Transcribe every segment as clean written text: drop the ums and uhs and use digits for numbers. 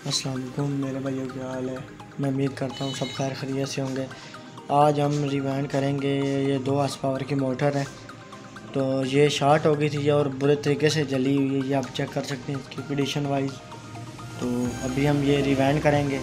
अस्सलाम वालेकुम मेरे भाइयों, क्या हाल है। मैं उम्मीद करता हूँ सब खैर खैरियत से होंगे। आज हम रिवाइंड करेंगे। ये 2 हॉर्स पावर की मोटर है, तो ये शॉर्ट हो गई थी और बुरे तरीके से जली हुई है। ये आप चेक कर सकते हैं इसकी कंडीशन वाइज। तो अभी हम ये रिवाइंड करेंगे।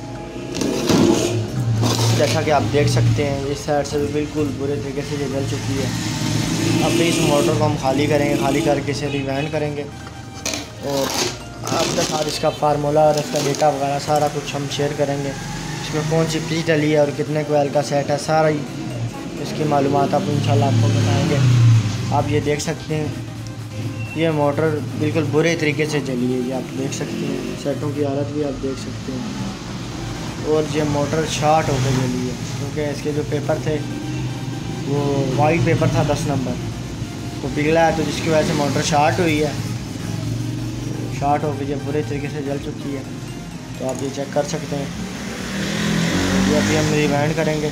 जैसा कि आप देख सकते हैं इस साइड से भी बिल्कुल बुरे तरीके से ये जल चुकी है। अभी इस मोटर को हम खाली करेंगे, खाली करके इसे रिवाइंड करेंगे और आपके साथ इसका फार्मूला और इसका डेटा वगैरह सारा कुछ हम शेयर करेंगे। इसमें कौन सी पीस डली है और कितने कोयल का सेट है, सारा ही इसकी मालूमात आप इंशाल्लाह आपको बताएंगे। आप ये देख सकते हैं ये मोटर बिल्कुल बुरे तरीके से जली है। ये आप देख सकते हैं, सेटों की हालत भी आप देख सकते हैं। और ये मोटर शॉर्ट होकर जली है क्योंकि इसके जो पेपर थे वो वाइट पेपर था 10 नंबर, तो पिघला है, तो जिसकी वजह से मोटर शॉर्ट हुई है। शॉर्ट होकर ये बुरे तरीके से जल चुकी है, तो आप ये चेक कर सकते हैं। ये अभी हम रिवाइंड करेंगे।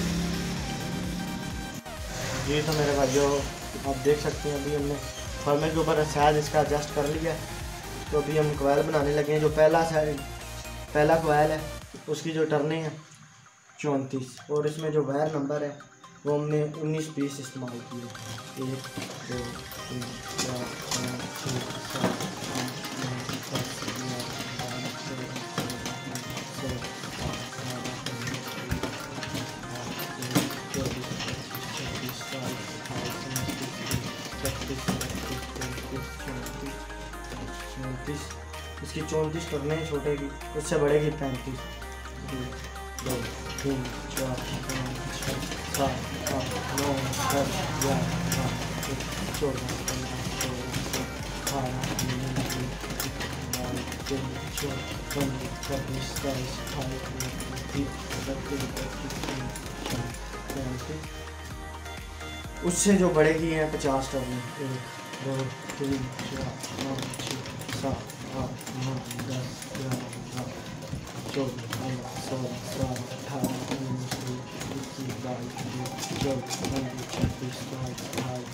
जी तो मेरे भाइयों आप देख सकते हैं अभी हमने फॉर्मेट के ऊपर साइज इसका एडजस्ट कर लिया। तो अभी हम कोयल बनाने लगे हैं। जो पहला कोयल है उसकी जो टर्निंग है 34 और इसमें जो वायर नंबर है वो हमने 19 पीस इस्तेमाल किए। 1 2 3 4 5 6 7 इसकी 34 करने हैं छोटे की, उससे बड़े की 35। 1 2 3 4 5 6 7 8 9 10 11 12 14 15 16 17 उससे जो बढ़ेगी हैं 50 टर्न। 1 2 3 4 5 6 7 8 9 10 11 12 14 15 16 17 18 19 20 21 22 23 24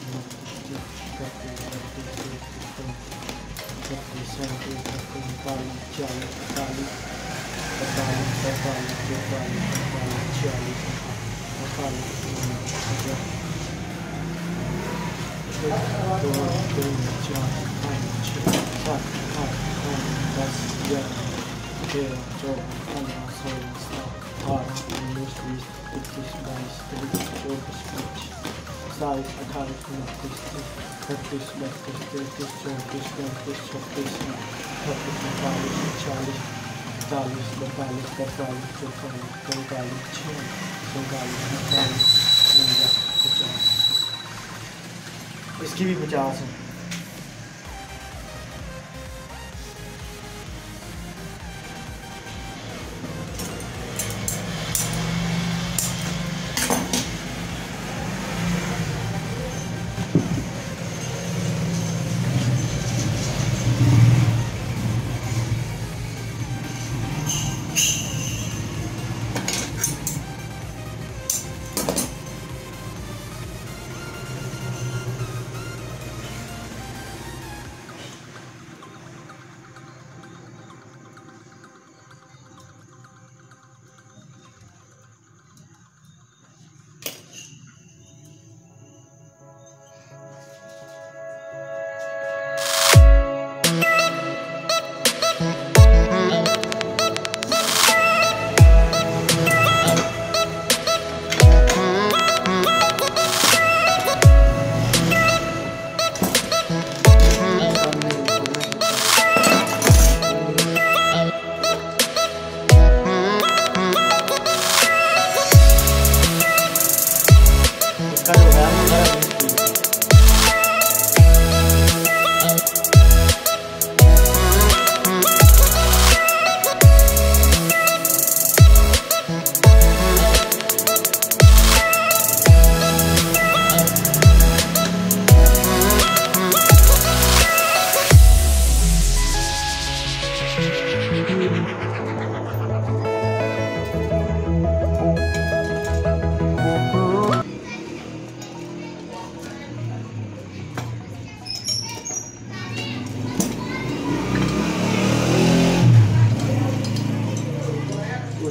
इसकी भी 50 है।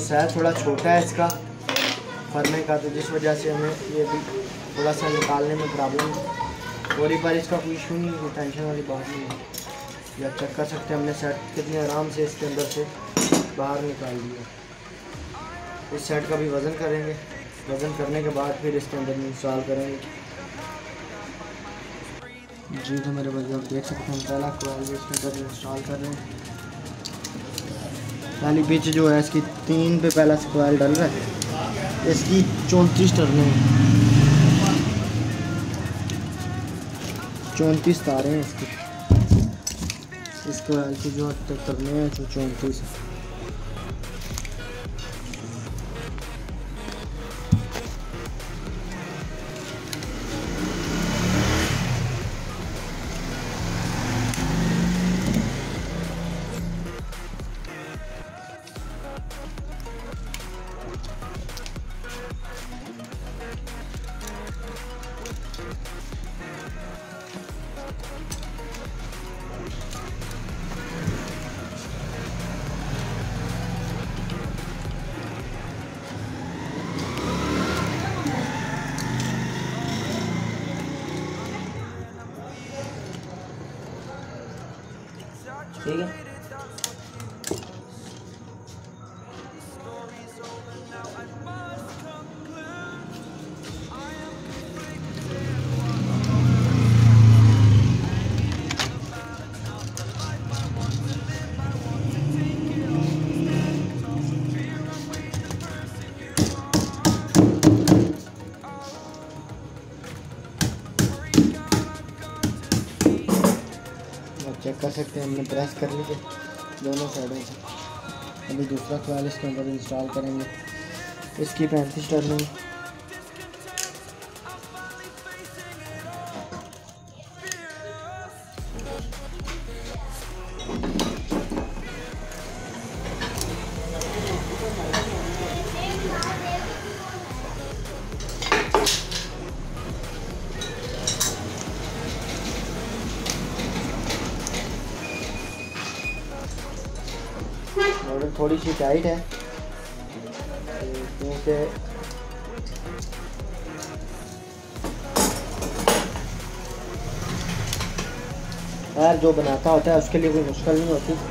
साइज थोड़ा छोटा है इसका फरने का, तो जिस वजह से हमें ये भी थोड़ा सा निकालने में प्रॉब्लम है। और एक बार इसका कोई इशू नहीं है, कोई टेंशन वाली बात नहीं है। ये आप चेक कर सकते हैं हमने सेट कितने आराम से इसके अंदर से बाहर निकाल दिया। इस सेट का भी वज़न करेंगे, वज़न करने के बाद फिर इसके अंदर इंस्टॉल करेंगे। जी तो मेरे भाई आप देख सकते हैं पहला कोयल भी इसके अंदर इंस्टॉल कर रहे हैं। पहली पिच जो है इसकी 3 पे पहला कोयल डल रहा है, इसकी 34 टर्नें हैं, 34 तारे हैं इसकी। इस कोयल की जो टर्नें हैं जो 34 है। ठीक है। चेक कर सकते हैं हमने प्रेस कर ली दोनों साइडों से। अभी दूसरा कोयल इसके अंदर इंस्टॉल करेंगे, इसकी 35 टर्निंग। मॉडल थोड़ी सी टाइट है क्योंकि यार जो बनाता होता है उसके लिए कोई मुश्किल नहीं होती।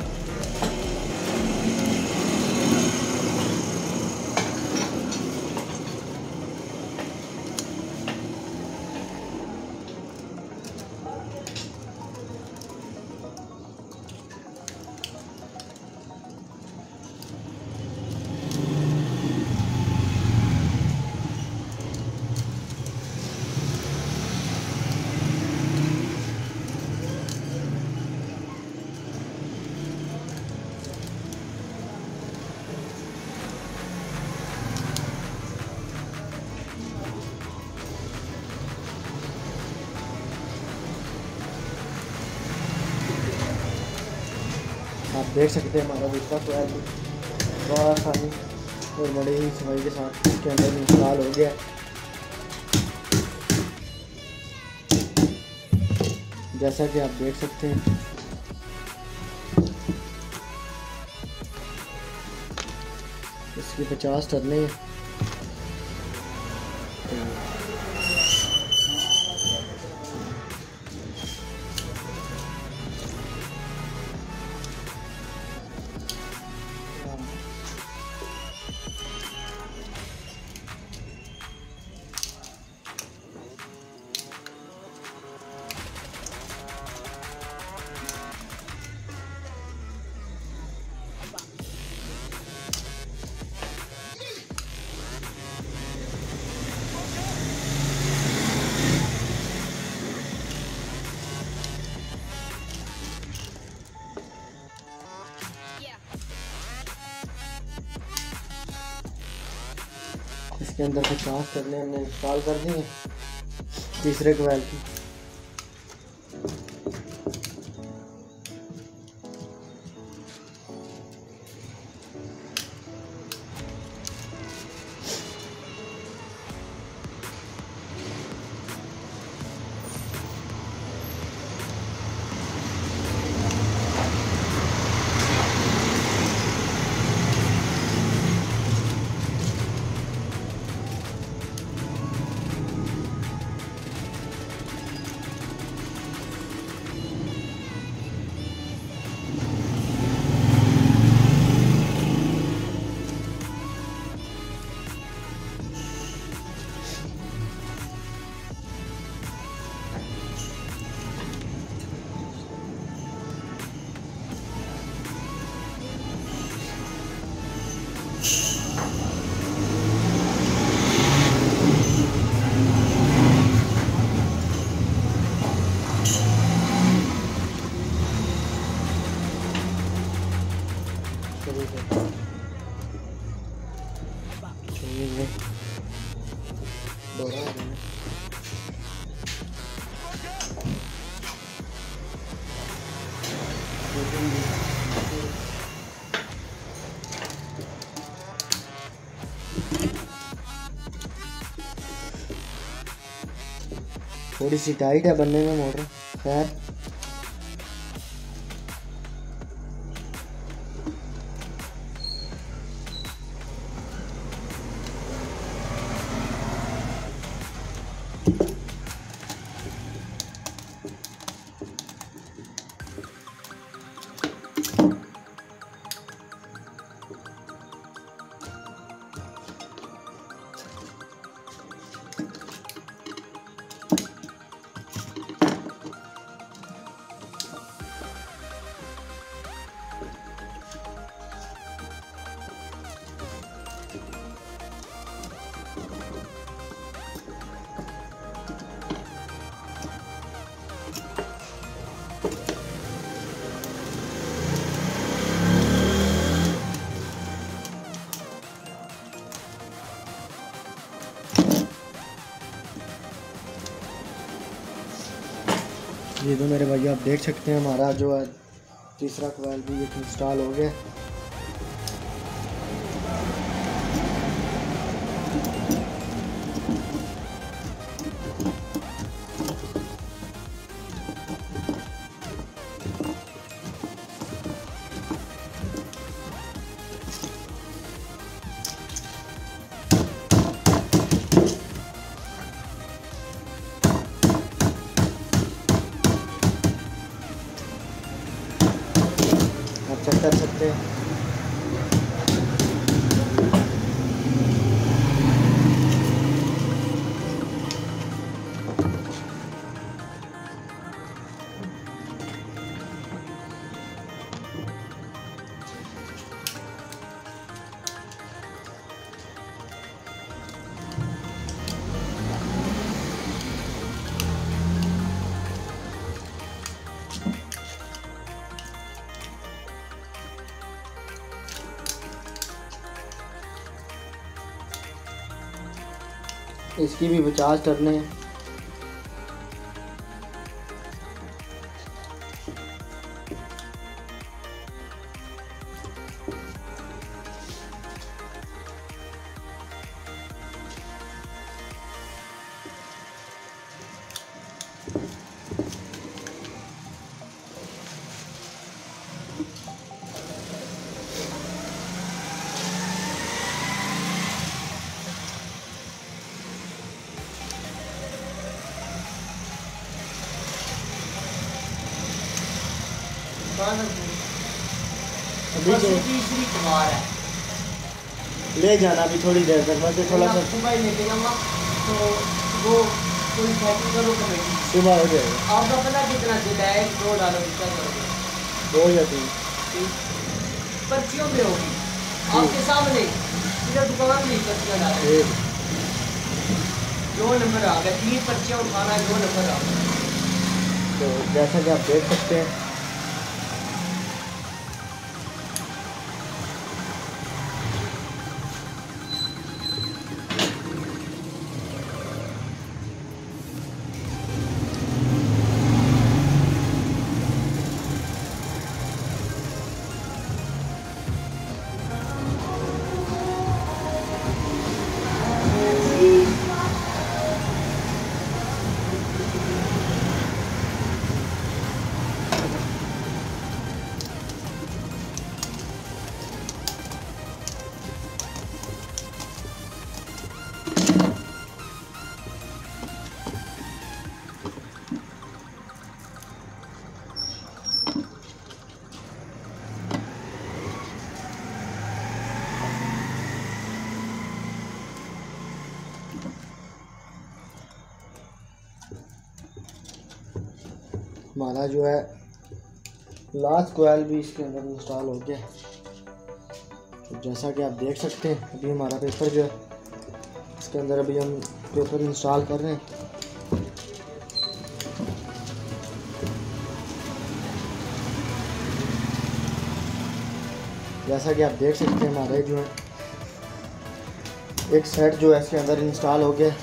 आप देख सकते हैं हमारा दूसरा कोयल बड़ा आसानी और बड़े ही सफाई के साथ इसके अंदर इंस्टॉल हो गया। जैसा कि आप देख सकते हैं इसकी 50 टर्नें हैं। इसके अंदर 50 टर्नें हमने इंस्टॉल कर दी हैं तीसरे कोयल की। एक्सेसरी से चाहिए डोरा है। थोड़ी सी टाइट है बनने में मोटर, खैर ये तो मेरे भाई आप देख सकते हैं हमारा जो है तीसरा कोयल भी इंस्टॉल हो गया। आप चेक कर सकते हैं। इसकी भी 50 टर्ने हैं। अभी तीसरी कुमार है, ले जाना अभी थोड़ी देर तक, मैं तो थोड़ा सा सुबह लेके जाऊँगा तो वो कोई सेटिंग करो कमेटी सुबह हो जाएगा। आपका पता कितना चिल्ला है, 2 डालो क्या करोगे? 2 या 3 पर्चियों में होगी आपके सामने, इधर दुकान में पर्चियाँ डालो। 2 नंबर आ गए, 3 पर्चियाँ उठाना है, 2 नंबर आ गए। तो जैसा कि आप देख सकते हैं हमारा जो है लास्ट कोयल भी इसके अंदर इंस्टॉल हो गया। तो जैसा कि आप देख सकते हैं अभी हमारा पेपर जो है इसके अंदर अभी हम पेपर इंस्टॉल कर रहे हैं। जैसा कि आप देख सकते हैं हमारे जो है एक सेट जो है इसके अंदर इंस्टॉल हो गया।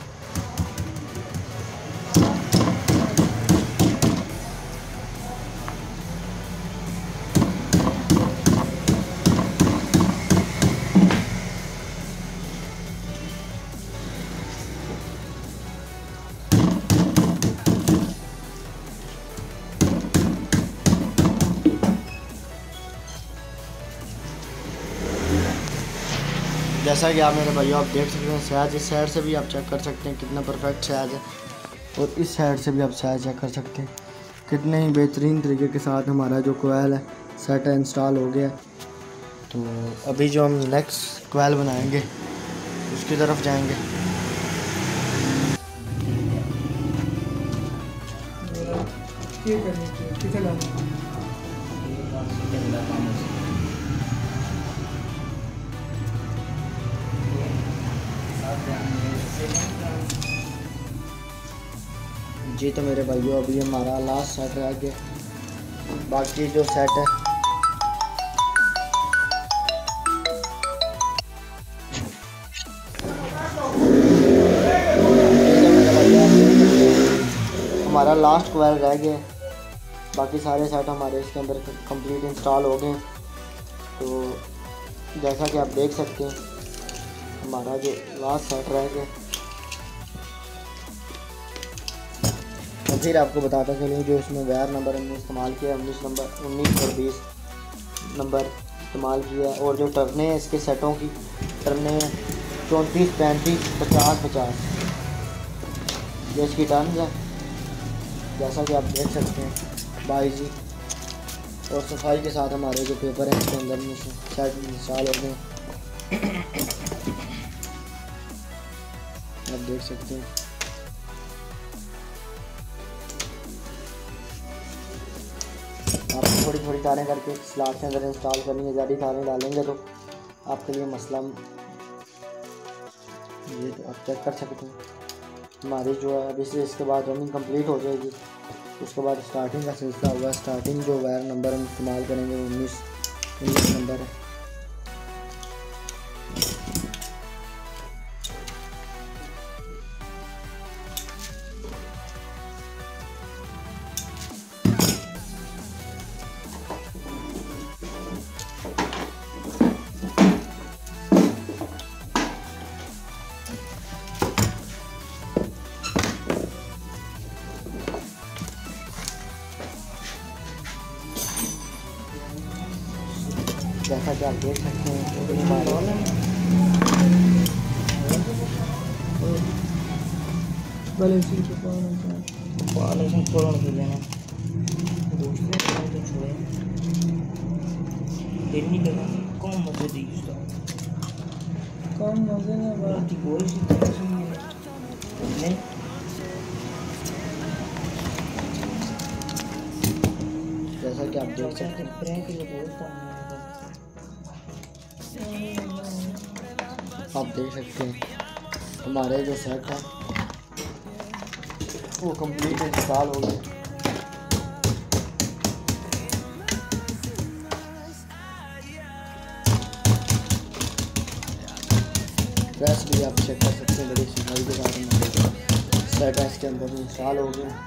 जैसा कि आप मेरे भाइयों आप देख सकते हैं साइज, इस साइड से भी आप चेक कर सकते हैं कितना परफेक्ट साइज है, और इस साइड से भी आप साइज चेक कर सकते हैं कितने ही बेहतरीन तरीके के साथ हमारा जो कोयल है सेट है इंस्टॉल हो गया। तो अभी जो हम नेक्स्ट कोयल बनाएंगे उसकी तरफ जाएंगे। जी तो मेरे भाइयों अभी हमारा लास्ट सेट रह गया, बाकी जो सेट है हमारा लास्ट कोयल रह गया, बाकी सारे सेट हमारे इसके अंदर कंप्लीट इंस्टॉल हो गए। तो जैसा कि आप देख सकते हैं हमारा जो लास्ट सेट रह गया। और फिर आपको बताता चलूँ जो इसमें वायर नंबर हमने इस्तेमाल किया 19 और 20 नंबर इस्तेमाल किया, और जो टर्ने हैं इसके सेटों की टर्ने हैं 34, 35, 50, 50 ये इसकी टर्न है जैसा कि आप देख सकते हैं बाईजी और सफाई के साथ हमारे जो पेपर हैं इसके अंदर में सेट इंस्टॉल हो गए। आप देख सकते हैं आपको थोड़ी थोड़ी तारें करके स्लॉट के अंदर इंस्टॉल करनी है, ज़्यादा तारें डालेंगे तो आपके लिए मसला ये तो आप चेक कर सकते हैं। हमारी जो है अभी से इसके बाद रनिंग कंप्लीट हो जाएगी, उसके बाद स्टार्टिंग का सिलसिला होगा। स्टार्टिंग जो वायर नंबर हम इस्तेमाल करेंगे 19 नंबर है। जैसा कि आप देख सकते हैं जैसा कि आप देख सकते हैं आप देख सकते हैं हमारे जो सेट है वो कंप्लीट इंस्टॉल हो गए। प्रेस भी आप चेक कर सकते हैं बड़ी सफाई के साथ हमारे सेट है इसके अंदर इंस्टॉल हो गए।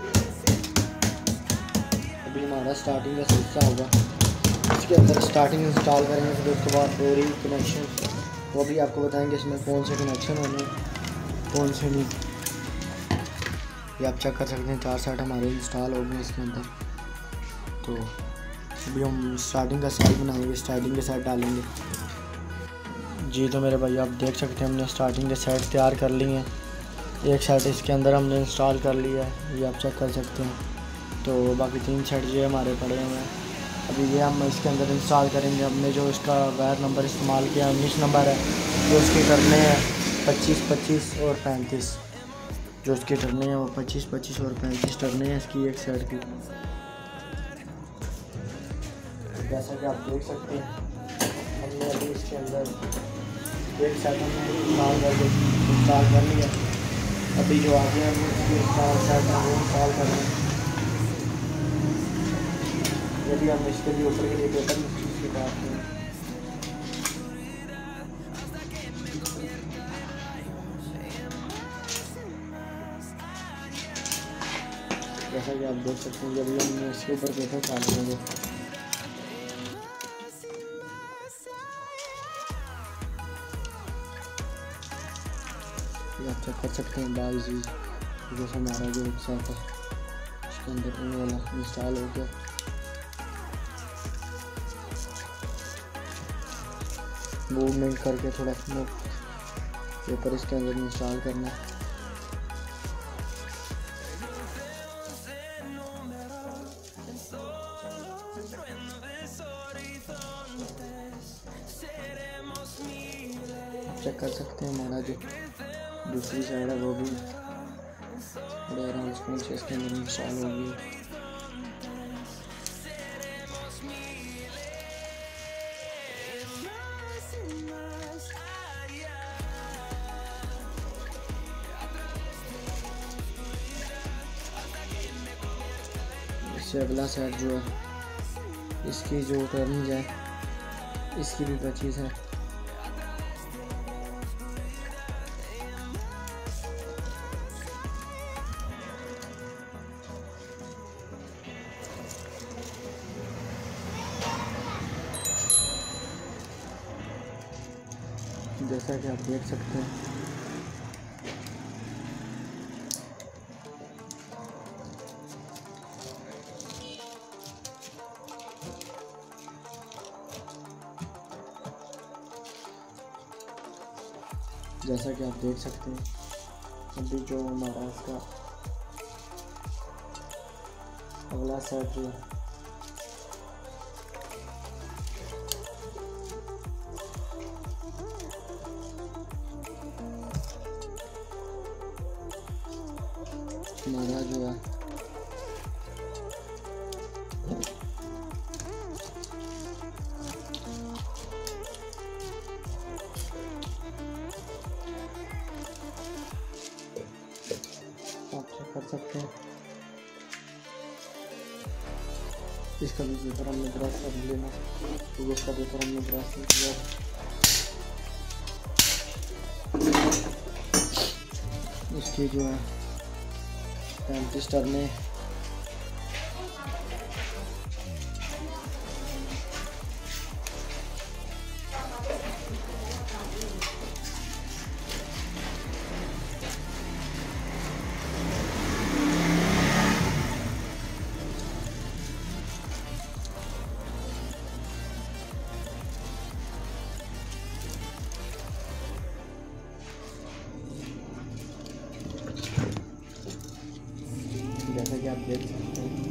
अभी हमारा स्टार्टिंग का सिलसिला होगा, इसके अंदर स्टार्टिंग इंस्टॉल करेंगे, फिर उसके बाद पूरी कनेक्शन वो भी आपको बताएंगे इसमें कौन से कनेक्शन होने कौन से नहीं। ये आप चेक कर सकते हैं 4 सेट हमारे इंस्टॉल हो गए इसके अंदर। तो अभी हम स्टार्टिंग का सेट बनाएंगे, स्टार्टिंग के सेट डालेंगे। जी तो मेरे भाई आप देख सकते हैं हमने स्टार्टिंग के सेट तैयार कर लिए हैं, एक सेट इसके अंदर हमने इंस्टॉल कर लिया है, ये आप चेक कर सकते हैं। तो बाकी 3 सेट जो हमारे पड़े हुए हैं, अभी ये हम इसके अंदर इंस्टॉल करेंगे। हमने जो इसका वायर नंबर इस्तेमाल किया 19 नंबर है, जो उसके टर्ने हैं 25, 25 और 35, जो उसके टर्ने हैं वो 25, 25 और 35 टर्ने हैं इसकी एक सेट की। जैसा कि आप देख सकते हैं हमने अभी इसके अंदर एक सेट हमने इंस्टॉल कर लिया। अभी जो आगे हम इसके सेट है वो इंस्टॉल कर रहे हैं। यदि हम इसके लिए ऊपर के लिए पेपर की बात करें जैसा कि आप देख सकते हैं, जब हम इसके ऊपर पेपर डाल देंगे आप चेक कर सकते हैं बाल जी जैसे हमारा जो सेट है इसके अंदर इन वाला इंस्टॉल हो गया। मूवमेंट करके थोड़ा पेपर इसके अंदर इंस्टॉल करना है। चेक कर सकते हैं हमारा जो दूसरी साइड है वो भी बड़े आराम से इसके अंदर इंस्टॉल होगी। इससे अगला साइड जो है इसकी जो टर्निंग है इसकी भी 25 है। जैसा कि आप देख सकते हैं अभी जो हमारा इसका अगला सेट जो है हमारा जो है आप चेक कर सकते हैं इसका भी पेपर हमने ब्रश कर लेना, तो इसका पेपर हमने ब्रश कर दिया। इसकी जो है 35 टर्ने जैसा कि आप देख सकते हैं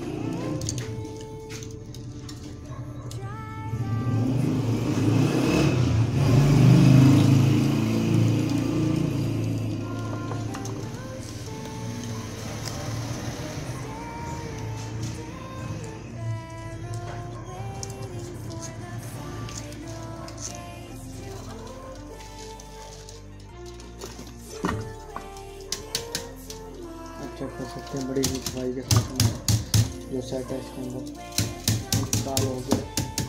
चेक कर सकते हैं बड़ी सफाई के साथ हमारा जो सेट है इसके अंदर इंस्टॉल हो गया।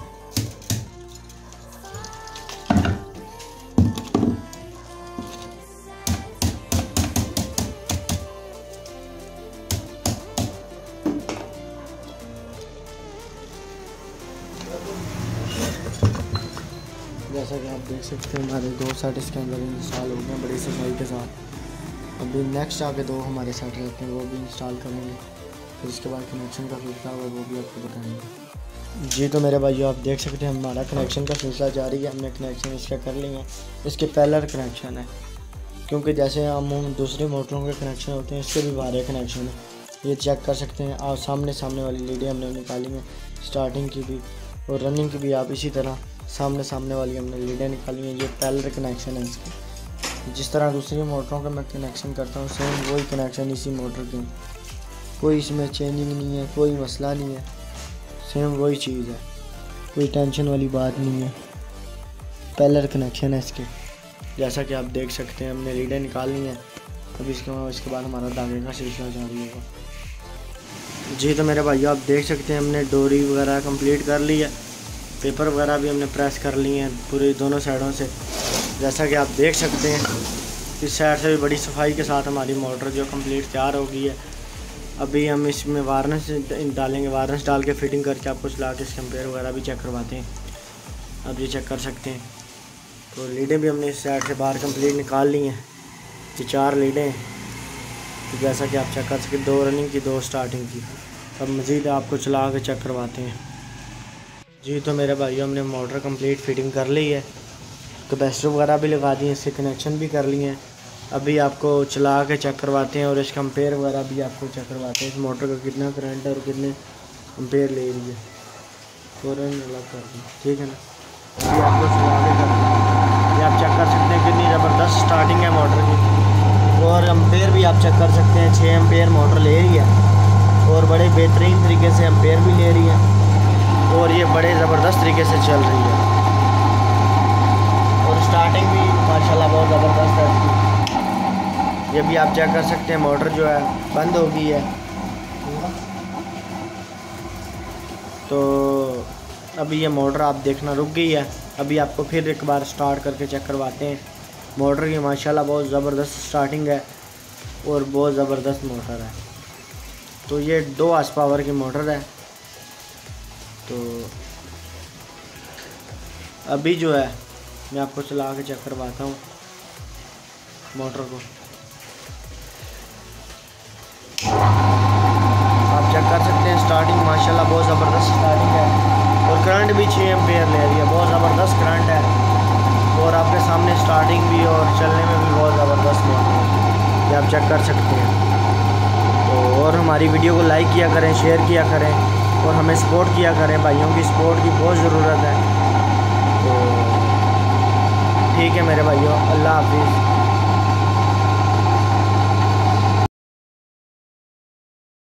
जैसा कि आप देख सकते हैं हमारे 2 सेट इसके अंदर इंस्टॉल हो गए बड़ी सफाई के साथ। अभी नेक्स्ट आगे 2 हमारे सेट रहते हैं वो भी इंस्टॉल करेंगे, फिर इसके बाद कनेक्शन का सिलसिला होगा वो भी आपको बताएंगे। जी तो मेरे भाइयों आप देख सकते हैं हमारा कनेक्शन का सिलसिला जारी है। हमने कनेक्शन इसका कर लिया है, इसके पैरेलल कनेक्शन है क्योंकि जैसे हम दूसरी मोटरों के कनेक्शन होते हैं इसके भी बाहर कनेक्शन है। ये चेक कर सकते हैं और सामने वाली लीडें हमने निकाली हैं, स्टार्टिंग की भी और रनिंग की भी। आप इसी तरह सामने वाली हमने लीडें निकाली हैं। ये पैरेलल कनेक्शन है इसकी। जिस तरह दूसरी मोटरों का मैं कनेक्शन करता हूँ सेम वही कनेक्शन इसी मोटर के, कोई इसमें चेंजिंग नहीं है, कोई मसला नहीं है, सेम वही चीज़ है, कोई टेंशन वाली बात नहीं है। पैरेलल कनेक्शन है इसके। जैसा कि आप देख सकते हैं हमने लीडें निकालनी है, अभी इसके बाद हमारा दागे का सिलसिला जारी होगा। जी तो मेरे भाई आप देख सकते हैं हमने डोरी वगैरह कंप्लीट कर ली है, पेपर वगैरह भी हमने प्रेस कर लिए हैं पूरी दोनों साइडों से। जैसा कि आप देख सकते हैं इस साइड से भी बड़ी सफाई के साथ हमारी मोटर जो कंप्लीट तैयार हो गई है। अभी हम इसमें वार्निश डालेंगे, वार्निश डाल के फिटिंग करके आपको चला के इसके एम्पेयर वगैरह भी चेक करवाते हैं। आप ये चेक कर सकते हैं। तो लीडें भी हमने इस साइड से बाहर कंप्लीट निकाल ली हैं। ये 4 लीडें हैं, तो जैसा कि आप चेक कर सकते, 2 रनिंग की 2 स्टार्टिंग की। अब मज़ीद आपको चला के चेक करवाते हैं। जी तो मेरे भाइयों, हमने मोटर कंप्लीट फिटिंग कर ली है, कैपेसिटर वगैरह भी लगा दिए, इससे कनेक्शन भी कर लिए हैं। अभी आपको चला के चेक करवाते हैं और इसका एम्पेयर वगैरह भी आपको चेक करवाते हैं, इस मोटर का कितना करंट है और कितने एम्पेयर ले रही है। फ़ौरन अलग कर दें, ठीक है ना। अभी आपको चला के करते हैं, ये आप चेक कर सकते हैं कितनी ज़बरदस्त स्टार्टिंग है मोटर की। और एम्पेयर भी आप चेक कर सकते हैं, 6 एम्पेयर मोटर ले रही है और बड़े बेहतरीन तरीके से एम्पेयर भी ले रही है और ये बड़े ज़बरदस्त तरीके से चल रही है। और स्टार्टिंग भी माशाल्लाह बहुत ज़बरदस्त है इसकी। ये भी आप चेक कर सकते हैं, मोटर जो है बंद हो गई है। तो अभी ये मोटर आप देखना रुक गई है। अभी आपको फिर एक बार स्टार्ट करके चेक करवाते हैं। मोटर की माशाल्लाह बहुत ज़बरदस्त स्टार्टिंग है और बहुत ज़बरदस्त मोटर है। तो ये 2 हॉर्स पावर की मोटर है। तो अभी जो है मैं आपको चला के चेक करवाता हूँ मोटर को। आप चेक कर सकते हैं, स्टार्टिंग माशाल्लाह बहुत ज़बरदस्त स्टार्टिंग है और करंट भी 6 एम्पेयर ले रही है, बहुत ज़बरदस्त करंट है। और आपके सामने स्टार्टिंग भी और चलने में भी बहुत ज़बरदस्त मोटर है, ये आप चेक कर सकते हैं। तो और हमारी वीडियो को लाइक किया करें, शेयर किया करें और हमें सपोर्ट किया करें। भाइयों की सपोर्ट की बहुत ज़रूरत है। तो ठीक है मेरे भाइयों, अल्लाह हाफिज़।